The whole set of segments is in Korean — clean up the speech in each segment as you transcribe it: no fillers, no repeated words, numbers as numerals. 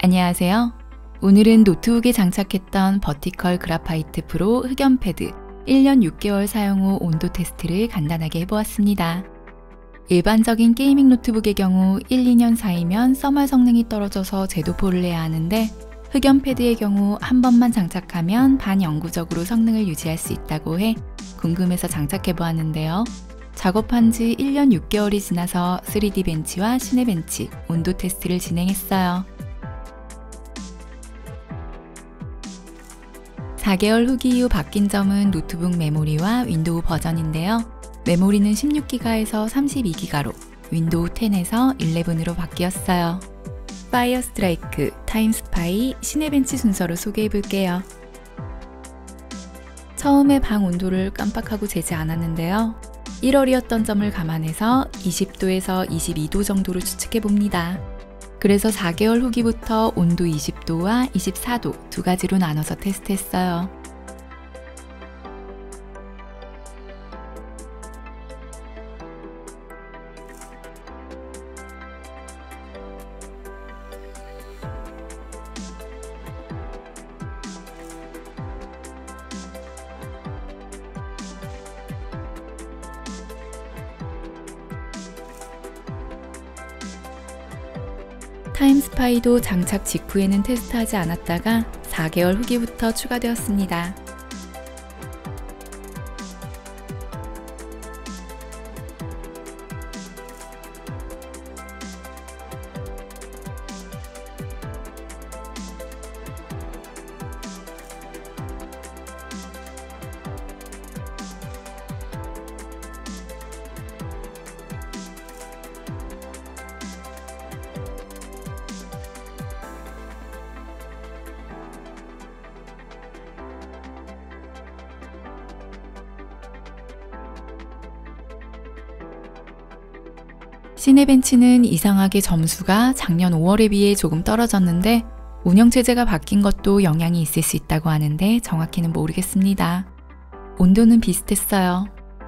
안녕하세요. 오늘은 노트북에 장착했던 버티컬 그래파이트 프로 흑연 패드 1년 6개월 사용 후 온도 테스트를 간단하게 해보았습니다. 일반적인 게이밍 노트북의 경우 1, 2년 사이면 써멀 성능이 떨어져서 재도포를 해야 하는데 흑연 패드의 경우 한 번만 장착하면 반영구적으로 성능을 유지할 수 있다고 해 궁금해서 장착해보았는데요. 작업한 지 1년 6개월이 지나서 3D 벤치와 시네벤치 온도 테스트를 진행했어요. 4개월 후기 이후 바뀐 점은 노트북 메모리와 윈도우 버전인데요. 메모리는 16기가에서 32기가로, 윈도우 10에서 11으로 바뀌었어요. 파이어 스트라이크, 타임스파이, 시네벤치 순서로 소개해볼게요. 처음에 방 온도를 깜빡하고 재지 않았는데요. 1월이었던 점을 감안해서 20도에서 22도 정도로 추측해봅니다. 그래서 4개월 후기부터 온도 20도와 24도 두 가지로 나눠서 테스트했어요. 타임스파이도 장착 직후에는 테스트하지 않았다가 4개월 후기부터 추가되었습니다. 시네벤치는 이상하게 점수가 작년 5월에 비해 조금 떨어졌는데 운영체제가 바뀐 것도 영향이 있을 수 있다고 하는데 정확히는 모르겠습니다. 온도는 비슷했어요.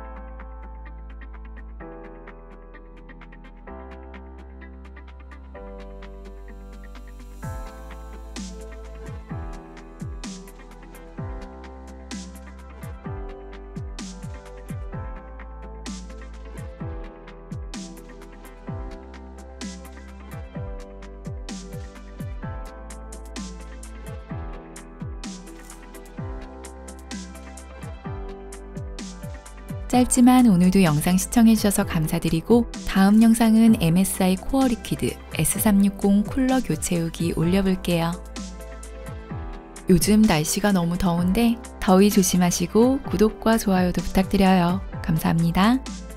짧지만 오늘도 영상 시청해주셔서 감사드리고 다음 영상은 MSI 코어 리퀴드 S360 쿨러 교체 후기 올려볼게요. 요즘 날씨가 너무 더운데 더위 조심하시고 구독과 좋아요도 부탁드려요. 감사합니다.